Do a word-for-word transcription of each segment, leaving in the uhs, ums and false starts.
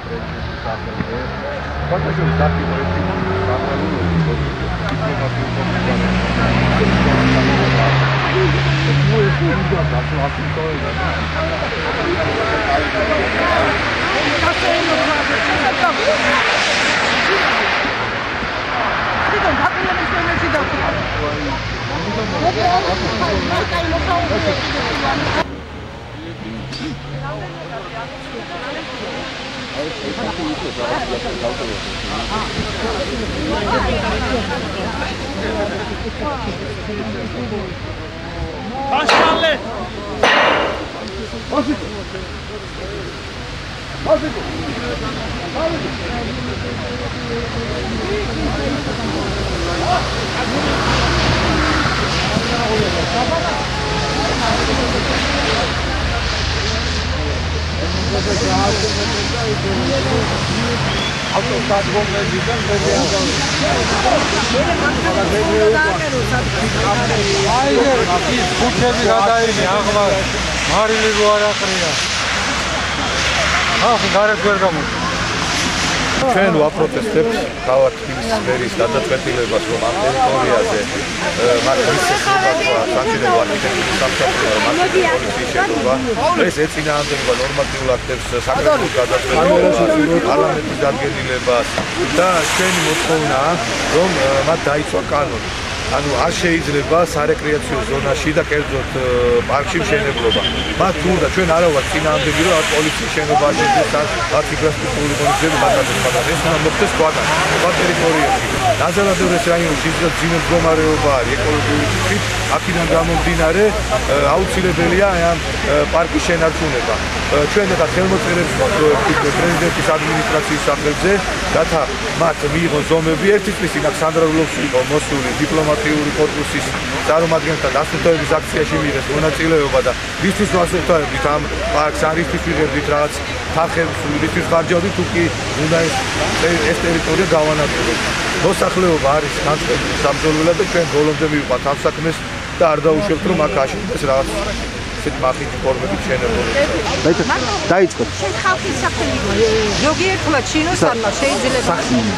Başkanlı! Basın! Basın! ჩვენ ვაპროტესტებთ ქალაქ თბილისის მერის გადაწყვეტილებას, რომ ამ ტერიტორიაზე მათ მისცემდა საჭირო არქიტექტურის სამსახური პოლიციის შენობა. ეს ეწინააღმდეგება ნორმატიულ აქტებს, საქართველოს გადაწყვეტილებას, პარლამენტის დადგენილებას და ჩვენი მოთხოვნაა, რომ მათ დაიცვა კანონი. ანუ არ შეიძლება სარეკრეაციო ზონაში და კერძოდ პარკში მშენებლობა. მათ თუ და ჩვენ არა ვართ წინააღმდეგი, რომ პოლიციის შენობაში და მათ ინფრასტრუქტურული კონდიციები მაგალითად, მაგრამ ეს უნდა მოხდეს სხვაგან, სხვა ტერიტორიებში. ნაზარადევრეს რაიონში ისედაც ძიმე მდგომარეობა არის ეკოლოგიური თვითი, აქედან გამომდინარე აუცილებელია ამ პარკის შენარჩუნება. ჩვენ ახლა ხელმოწერებს პრეზიდენტის ადმინისტრაციის სახელზე, რათა მათ მიიღონ ზომები. ერთი წლის წინ აქ სანდრა რულოვსი იყო მოსული დიპლომატიური კორპუსის წარმომადგენელთა დასუფთავების აქციაში მიიღეს მონაწილეობა და ვისთვის ვასუფთავებით ამ პარკს, არ ისთვის ვიღებდით რაღაც თანხებს, ვისთვის ხარჯავდით, თუ კი უნდა ეს ტერიტორია გავანადგუროთ. მოსახლეობა არის განწყობილი საბრძოლველად და ჩვენ ბოლომდე მივყვათ ამ საქმეს და არ დაუშვებთ, რომ აქ აშენდეს რაღაც ესეთ მახინჯი ფორმებით შენებობა. დაიწყოთ. შენ ხალხის სახელი ზოგიერთმა ჩინოსანმა შეიძლება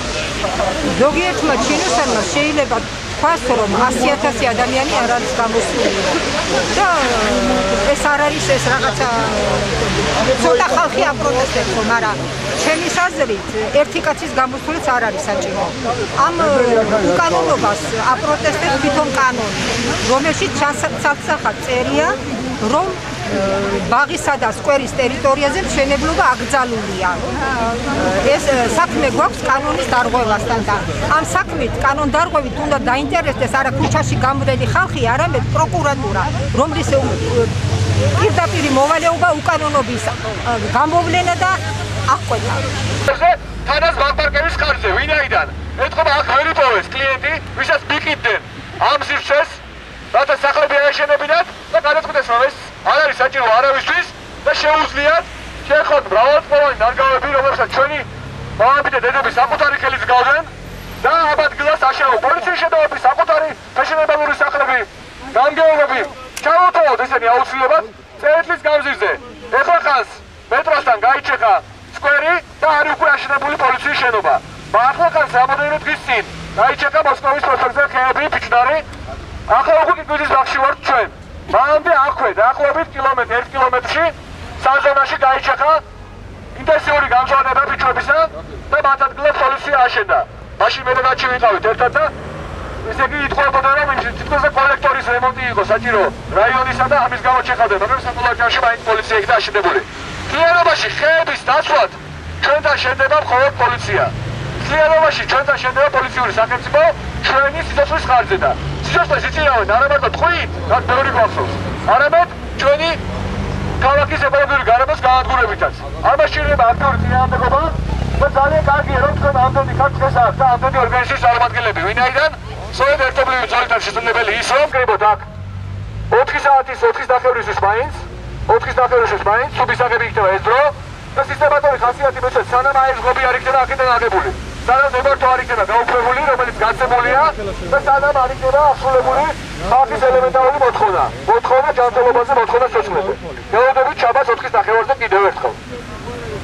ზოგიერთმა ჩინოსანმა შეიძლება თქვას, რომ ასი ათასი ადამიანი არ არის გამოსული და ეს არ არის ეს რაღაცა ცოტა ხალხი აპროტესტებს, მაგრამ ჩემი აზრით ერთი კაცის გამოსულიც არ არის საჭირო. ამ უკანონობას აპროტესტებს თვითონ კანონი, რომელშიც ჩასახად წერია, რომ ბაღისა და სკვერის ტერიტორიაზე მშენებლობა აკრძალულია. ეს საქმე გვაქვს კანონის დარღვევასთან და ამ საქმით კანონდარღვევით უნდა დაინტერესდეს არა ქუჩაში გამოდელი ხალხი, არამედ პროკურატურა, რომლის პირდაპირ მოვალეობა უკანონობის გამოვლენა და აღკვეთა. თანაც ბანკპარკების ხარჯზე, ვინაიდან ეთქობა აქ ვერ იპოვეს კლიენტი, ვისაც მიყიდდნენ ამ სივრცეს, რათა სახლები აეშენებინათ და გადაწყვეტეს, რომ ეს არ არის საჭირო არავისთვის და შეუძლიათ შეეხოთ მრავალწლოვანი ნარგავები, რომელსაც ჩვენი მამები და დედები საკუთარი ხელით გავდნენ და ამ ადგილას აშენებენ პოლიციის შედავების საკუთარი ფეშენებელური სახლები, გამგეობები ჩავუტოვოთ ესენი აუცილებლად წელიწადის განმავლობაში. ეხლა ხანს მეტროსთან გაიჩეხა სკვერი და არის უკვე აშენებული პოლიციის შენობა. ახლა ხანს რამოდენიმე დღის წინ გაიჩეხა მოსკოვის პროსპექტზე ხეები, ფიჭნარი. ახლა უკვე კიკვის ბაღში ვართ ჩვენ. მანამდე აქვე დაახლოებით კილომეტრი, ერთ კილომეტრში საზონაში გაიჩეხა ინტენსიური გამზვანება ფიჭვებისა და მათ ადგილას პოლიცია აშენდა. მაშინ მე და გაჩი ვიყავით ერთად და ესე იგი ითხოვებოდა, რომ თითქოს კოლექტორის რემონტი იყო საჭირო რაიონისა და ამის გამო ჩეხავდა, მაგრამ საკუთარ ჯარში მაინც პოლიცია იქნა აშენებული. მთლიანობაში ხეების დაცვად ჩვენთან შენდება მხოლოდ პოლიცია. მთლიანობაში ჩვენთან შენდება პოლიციური სახელმწიფო ჩვენი სიცოცხლის ხარჯზე და სიცოცხლეს იწირავენ არა მარტო ტყვით, რაც ბევრი გვახსოვს, არამედ ჩვენი ქალაქის ეკოლოგიური გარემოს გაანადგურებითაც. ამას შეიძლება აქტიური წინააღმდეგობა და ძალიან კარგია, რომ თქვენ ამდენი ქართლს აქვს და ამდენი ორგანიზაციის წარმომადგენლები, ვინაიდან სწორედ ერთობლივი ძალიდან შესაძლებელი ის, რომ გეიბოთ აქ ოთხი საათის ოთხის დახევრისთვის მაინც, ოთხის დახევრისთვის მაინც, სუბისაღები იქნება ეს დრო და სისტემატური ხასიათი მიცეთ, სანამ აი ეს ღობი არ იქნება აქედან აღებული. სანამ ნებართვა არ იქნება გაუფრებული, რომელიც გაცემულია და სანამ არ იქნება ასრულებული ხალხის ელემენტარული მოთხოვნა. მოთხოვნა ჯანმრთელობაზე, მოთხოვნა სოციალზე. გეოდებით შაბათს ოთხის ნახევარზე კიდევ ერთხელ.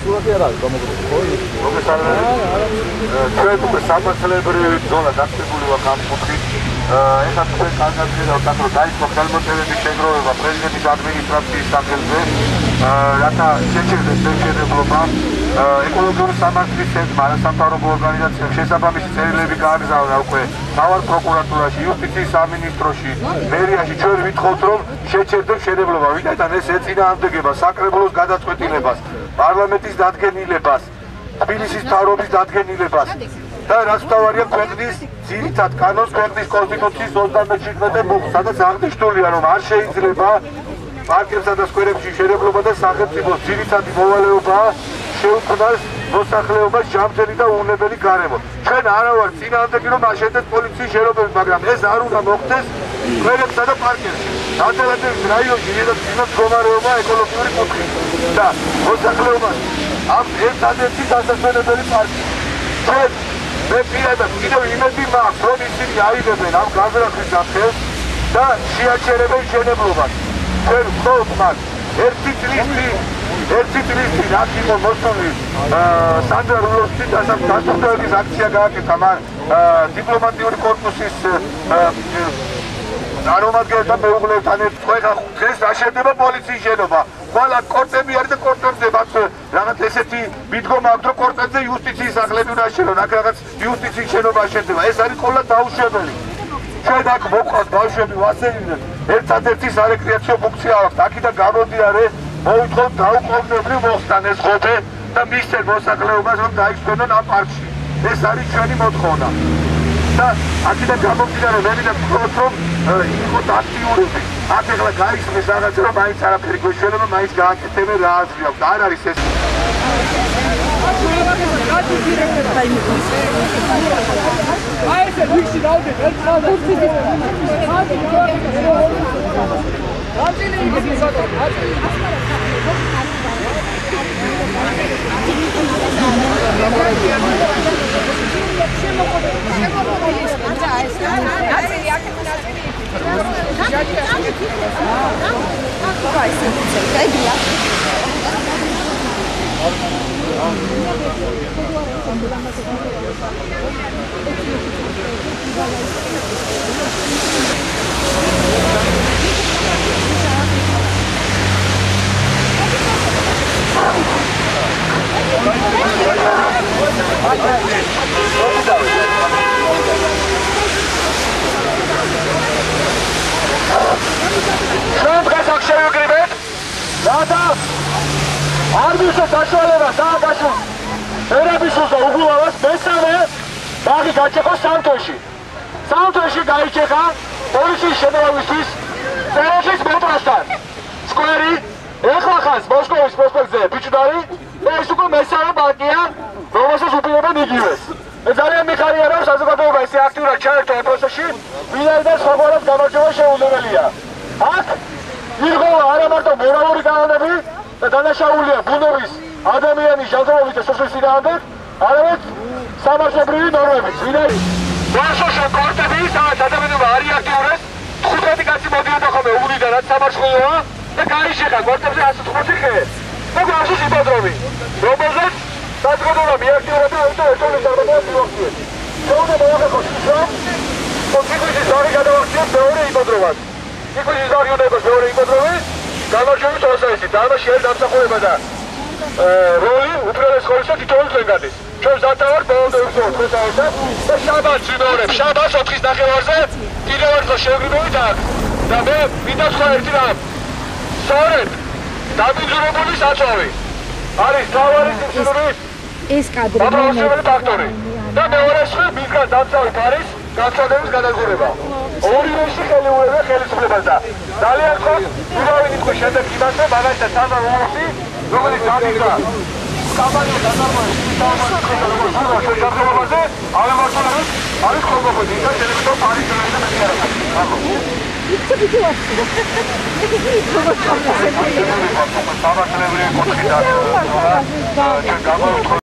ჩვენ უკვე სამართლებრივი ზონა დაწესებული ვართ ამ კუთხით. ეს ასევე განაგრძელოთ, რომ დაიწყო ხელმოწერების შეგროვება პრეზიდენტის ადმინისტრაციის სახელზე, რათა შეჩერდეს შეხედულობა ეკოლოგიური სამართლის ცენტრმა, არასამთავრობო ორგანიზაციამ შესაბამისი წერილები გააგზავნა უკვე მთავარ პროკურატურაში, იუსტიციის სამინისტროში, მერიაში. ჩვენ ვითხოვთ, რომ შეჩერდეს შეხედულობა, ვინაიდან ეს ეწინააღმდეგება საკრებულოს გადაწყვეტილებას, პარლამენტის დადგენილებას, თბილისის მთავრობის დადგენილებას და რაც მთავარია ქვეყნის ძირითად კანონს, ქვეყნის კონსტიტუციის ოცდამეჩვიდმეტე მუხლს, სადაც აღნიშნულია, რომ არ შეიძლება პარკებსა და სკვერებში შეერთება და სახელმწიფოს ძირითადი მოვალეობაა შეუქმნას მოსახლეობას ჯანმრთელი და უვნებელი გარემო. ჩვენ არა ვართ წინააღმდეგი, რომ აშენდეს პოლიციის შენობები, მაგრამ ეს არ უნდა მოხდეს სკვერებსა და პარკებში. ნახევარდენის რაიონში ერთადერთი მდგომარეობა ეკოლოგიური კუთხით და მოსახლეობას ამ ერთადერთი დასასვენებელი პარკი. ჩვენ მე პირადად კიდევ იმედი მაქვს, რომ ისინი აიღებენ ამ განზრახვის საფრთხეს და შეაჩერებენ მშენებლობას. ჩვენ ვთხოვთ მათ ერთი წლისი ერთი წლისი რაც იყო მოსული სანდრა რულოვსკის დასაფრთხების აქცია გააკეთა მან დიპლომატიური კორპუსის წარმომადგენელთა მეუღლეებთან ერთად. ხა დღეს რა შედება პოლიციის შენობა. ყველა კორტები არის და კორტებზე მათ რაღაც ესეთი მიდგომა აქვს, რომ კორტებზე იუსტიციის სახლები უნდა აშენონ, აქ რაღაც იუსტიციის შენობა აშენდება. ეს არის ყველა დაუშვებელი. ჩვენ აქ მოყვართ ბავშვები ვასეირდნენ, ერთადერთი სარეკრეაციო ფუნქცია აქვს. აქედან გამოდიარე მოვითხოვთ დაუყოვნებლივ მოხსნან ეს ღობე და მისცენ მოსახლეობას, რომ დაიშვენონ ამ პარკში. ეს არის ჩვენი მოთხოვნა. და აქედან გამომდინარე მე მინდა ვთქვათ, რომ იყოთ აქტიურები. აქ ახლა გაიხსნეს რაღაცა, რომ მაინც არაფერი გვეშველება, მაინც გააკეთებენ რა აზრი აქვს. არ არის ეს. აი ესე ვიში დავდე, ერთ ხალხს ვიში. აწილი იგი სათო, აწილი. ჩვენ დღეს აქ შევიკრიბეთ, რათა არ მივცეთ საშუალებას დააგაშოს ერაბიშვილს და უგულავას მესამე ბაღი გაჩეხოს სამთოში. სამთოში გაიჩეხა პოლიციის შენობისთვის წეროშის მეტროსთან. სკვერი ეხლა ხანს მოსკოვის პროსპექტზე ბიჭდარი და ეს უკვე მესამე ბაღია, რომელსაც უპირობენ იგივეს. მე ძალიან მიხარია, რომ საზოგადოება ესე აქტიურად ჩაერთო ამ პროცესში, ვინაიდან სხვაგვარად გამარჯვება შეუძლებელია. აქ ირღვევა არა მარტო მორალური კანონები და დანაშაულია ბუნების, ადამიანის ჯანმრთელობის და სოციალურ წინააღმდეგ, არამედ სამართლებრივი ნორმებიც. ვინაიდან ვაშოშო კორტები, სადაც ადამიანობა არ იაქტიურეს, თხუთმეტი კაცი მოდიოდა ხოლმე უგუნიდან, რაც სამართლოა და გაიშეხა კორტებზე ასო თხუთი ხე. და გვახსოვს იპოდრომი, რომელზეც საზოგადოება მიაქტიურებდა ერთ ერთის წარმატებას მიაღწიეს. შეუძლია მოახერხოს ის, რომ კონფლიქტის ზარი გადავახციეს მეორე იპოდრომად. კონფლიქტის ზარი უნდა იყოს მეორე იპოდრომი, გამარჯვების პროცესი, და ამაში არის დამსახურება და როლი უპირველეს ყოვლისა თითოეულ ჩვენგანის. ჩვენ მზადდა ვართ ბოლომდე ვიხსოვოთ დღესავეცად და შაბათს ვიმეორებ. შაბათს ოთხის ნახევარზე კიდევ ერთხელ შევგრიბებით აქ. და მე მინდა ვთქვა ერთი რამ. სწორედ დაბინძურებული საწვავი არის თავარი სიმსივნის ეს კადრი დამაუშვებელი ფაქტორი და მეორე სხვა მისგან დამცავით არის განცხადების გადადგურება. ორივეში ხელი უერთდა ხელისუფლებას და ძალიან ხომ ურავინ იყო შემდეგ იმას, რომ მაგალითად სანდრა რულოვსკი, რომელიც დადგა კამპანიის დაწარმოების სისტემაზე, შეჯაბრებაზე, ამემართულებით არის ხოლმე და შეიძლება პარის შენაერთი მეტიარება. იქ თვითონ სამართლებრივი კუთხიდან ჩვენ გამოვთხოვთ